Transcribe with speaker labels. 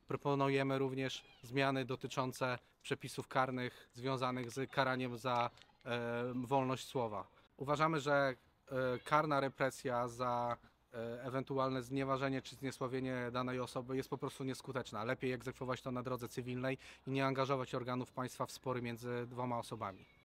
Speaker 1: Proponujemy również zmiany dotyczące przepisów karnych związanych z karaniem za wolność słowa. Uważamy, że karna represja za ewentualne znieważenie czy zniesławienie danej osoby jest po prostu nieskuteczna. Lepiej egzekwować to na drodze cywilnej i nie angażować organów państwa w spory między dwoma osobami.